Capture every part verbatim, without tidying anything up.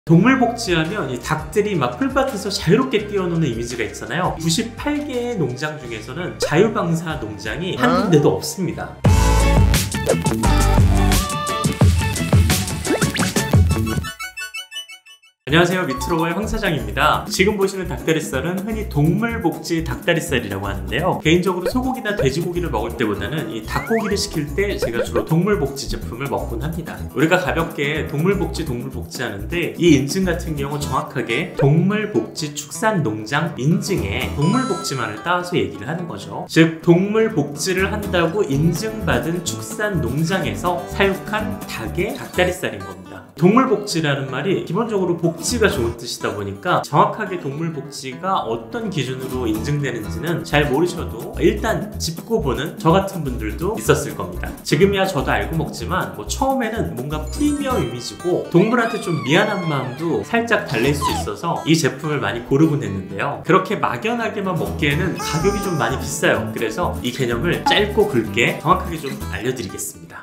동물복지하면 이 닭들이 막 풀밭에서 자유롭게 뛰어노는 이미지가 있잖아요. 구십팔 개의 농장 중에서는 자유방사 농장이 한 군데도 없습니다. 안녕하세요, 미트로버의 황 사장입니다. 지금 보시는 닭다리살은 흔히 동물복지 닭다리살이라고 하는데요, 개인적으로 소고기나 돼지고기를 먹을 때보다는 이 닭고기를 시킬 때 제가 주로 동물복지 제품을 먹곤 합니다. 우리가 가볍게 동물복지 동물복지 하는데, 이 인증 같은 경우 정확하게 동물복지 축산농장 인증에 동물복지만을 따서 얘기를 하는 거죠. 즉 동물복지를 한다고 인증받은 축산농장에서 사육한 닭의 닭다리살인 겁니다. 동물복지라는 말이 기본적으로 복지가 좋은 뜻이다 보니까 정확하게 동물복지가 어떤 기준으로 인증되는지는 잘 모르셔도 일단 짚고 보는 저 같은 분들도 있었을 겁니다. 지금이야 저도 알고 먹지만 뭐 처음에는 뭔가 프리미엄 이미지고 동물한테 좀 미안한 마음도 살짝 달랠 수 있어서 이 제품을 많이 고르곤 했는데요, 그렇게 막연하게만 먹기에는 가격이 좀 많이 비싸요. 그래서 이 개념을 짧고 굵게 정확하게 좀 알려드리겠습니다.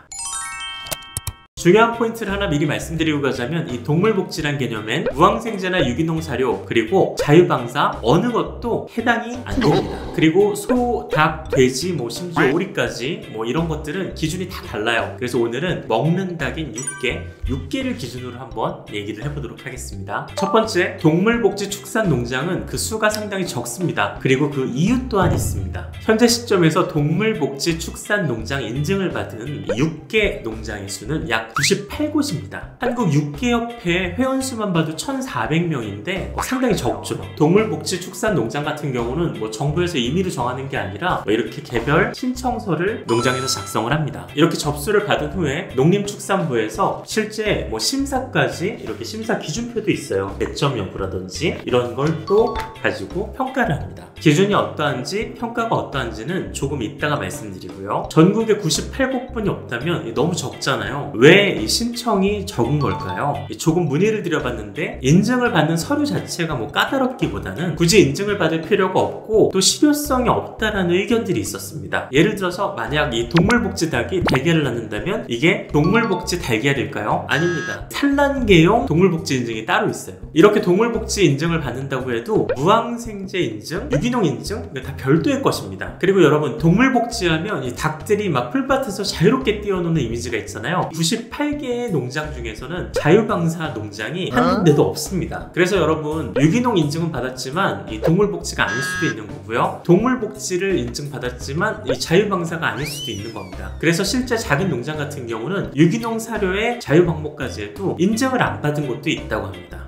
중요한 포인트를 하나 미리 말씀드리고 가자면, 이 동물복지란 개념엔 무항생제나 유기농 사료 그리고 자유방사 어느 것도 해당이 안 됩니다. 그리고 소, 닭, 돼지, 뭐 심지어 오리까지 뭐 이런 것들은 기준이 다 달라요. 그래서 오늘은 먹는 닭인 육개, 육개를 기준으로 한번 얘기를 해보도록 하겠습니다. 첫 번째, 동물복지 축산농장은 그 수가 상당히 적습니다. 그리고 그 이유 또한 있습니다. 현재 시점에서 동물복지 축산농장 인증을 받은 육개 농장의 수는 약 구십팔 곳입니다. 한국 육개협회 회원수만 봐도 천사백 명인데 뭐 상당히 적죠. 동물복지 축산농장 같은 경우는 뭐 정부에서 임의로 정하는 게 아니라 뭐 이렇게 개별 신청서를 농장에서 작성을 합니다. 이렇게 접수를 받은 후에 농림축산부에서 실제 뭐 심사까지 이렇게 심사 기준표도 있어요. 몇 점 여부라든지 이런 걸 또 가지고 평가를 합니다. 기준이 어떠한지 평가가 어떠한지는 조금 이따가 말씀드리고요. 전국에 구십팔 곳뿐이 없다면 너무 적잖아요. 왜 이 신청이 적은 걸까요? 조금 문의를 드려봤는데 인증을 받는 서류 자체가 뭐 까다롭기보다는 굳이 인증을 받을 필요가 없고 또 실효성이 없다라는 의견들이 있었습니다. 예를 들어서 만약 이 동물복지 닭이 달걀을 낳는다면 이게 동물복지 달걀일까요? 아닙니다. 산란계용 동물복지 인증이 따로 있어요. 이렇게 동물복지 인증을 받는다고 해도 무항생제 인증, 유기농 인증 다 별도의 것입니다. 그리고 여러분, 동물복지하면 이 닭들이 막 풀밭에서 자유롭게 뛰어노는 이미지가 있잖아요. 구십팔 개의 농장 중에서는 자유방사 농장이 한 군데도 없습니다. 그래서 여러분, 유기농 인증은 받았지만 이 동물복지가 아닐 수도 있는 거고요, 동물복지를 인증받았지만 이 자유방사가 아닐 수도 있는 겁니다. 그래서 실제 작은 농장 같은 경우는 유기농 사료의 자유방목까지 해도 인증을 안 받은 곳도 있다고 합니다.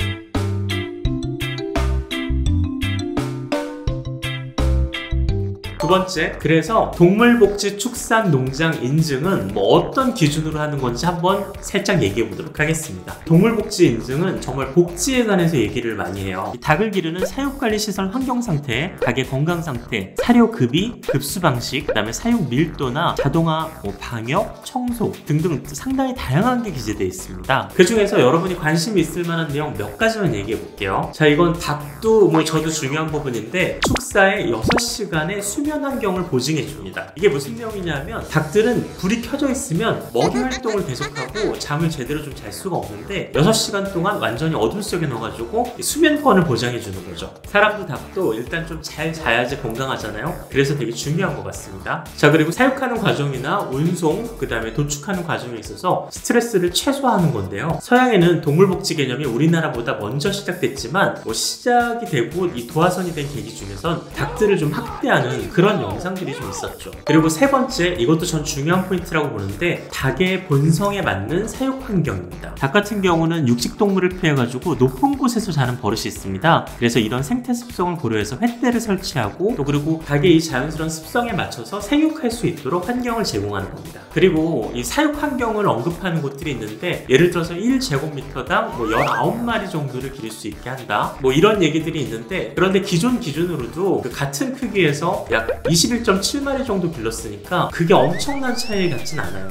두 번째, 그래서 동물복지 축산농장 인증은 뭐 어떤 기준으로 하는 건지 한번 살짝 얘기해 보도록 하겠습니다. 동물복지 인증은 정말 복지에 관해서 얘기를 많이 해요. 이 닭을 기르는 사육관리시설 환경상태, 닭의 건강상태, 사료급이, 급수방식, 그 다음에 사육 밀도나 자동화, 뭐 방역, 청소 등등 상당히 다양한 게 기재되어 있습니다. 그 중에서 여러분이 관심이 있을 만한 내용 몇 가지만 얘기해 볼게요. 자, 이건 닭도 뭐 저도 중요한 부분인데, 축사의 여섯 시간의 수면 환경을 보증해 줍니다. 이게 무슨 내용이냐면, 닭들은 불이 켜져 있으면 먹이 활동을 계속하고 잠을 제대로 좀 잘 수가 없는데 여섯 시간 동안 완전히 어둠 속에 넣어가지고 수면권을 보장해 주는 거죠. 사람도 닭도 일단 좀 잘 자야지 건강하잖아요. 그래서 되게 중요한 것 같습니다. 자, 그리고 사육하는 과정이나 운송, 그 다음에 도축하는 과정에 있어서 스트레스를 최소화하는 건데요, 서양에는 동물복지 개념이 우리나라보다 먼저 시작됐지만 뭐 시작이 되고 이 도화선이 된 계기 중에선 닭들을 좀 학대하는 그런 영상들이 좀 있었죠. 그리고 세 번째, 이것도 전 중요한 포인트라고 보는데, 닭의 본성에 맞는 사육 환경입니다. 닭 같은 경우는 육식동물을 피해가지고 높은 곳에서 자는 버릇이 있습니다. 그래서 이런 생태 습성을 고려해서 횃대를 설치하고, 또 그리고 닭의 이 자연스러운 습성에 맞춰서 생육할 수 있도록 환경을 제공하는 겁니다. 그리고 이 사육 환경을 언급하는 곳들이 있는데, 예를 들어서 일 제곱미터당 뭐 열아홉 마리 정도를 기를 수 있게 한다, 뭐 이런 얘기들이 있는데, 그런데 기존 기준으로도 그 같은 크기에서 약 이십일 점 칠 마리 정도 길렀으니까 그게 엄청난 차이 같진 않아요.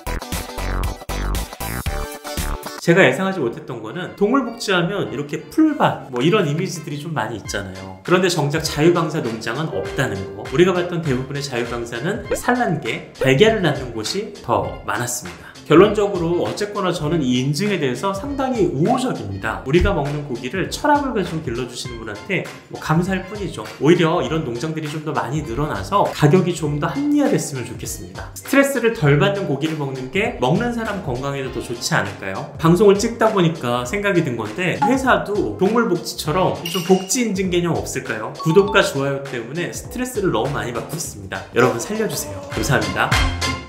제가 예상하지 못했던 거는, 동물복지하면 이렇게 풀밭 뭐 이런 이미지들이 좀 많이 있잖아요. 그런데 정작 자유방사 농장은 없다는 거. 우리가 봤던 대부분의 자유방사는 산란계, 달걀을 낳는 곳이 더 많았습니다. 결론적으로 어쨌거나 저는 이 인증에 대해서 상당히 우호적입니다. 우리가 먹는 고기를 철학을 좀 길러주시는 분한테 뭐 감사할 뿐이죠. 오히려 이런 농장들이 좀 더 많이 늘어나서 가격이 좀 더 합리화됐으면 좋겠습니다. 스트레스를 덜 받는 고기를 먹는 게 먹는 사람 건강에도 더 좋지 않을까요? 방송을 찍다 보니까 생각이 든 건데, 회사도 동물복지처럼 좀 복지 인증 개념 없을까요? 구독과 좋아요 때문에 스트레스를 너무 많이 받고 있습니다. 여러분 살려주세요. 감사합니다.